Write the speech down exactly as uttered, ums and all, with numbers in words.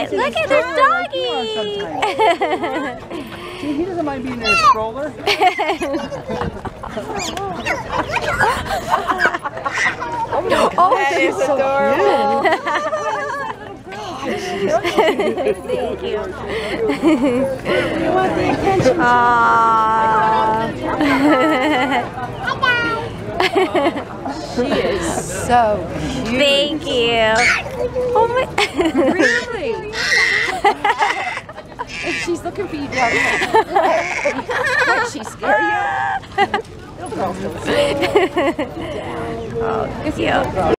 at look at this doggy. See, he doesn't mind being in a stroller. Oh, that she's is so adorable. Thank you. You want the attention? Aww. She is so cute. Thank you. Oh my. Really? She's looking for you down there. What, she scare you? Little girls don't scare you. Oh, cute.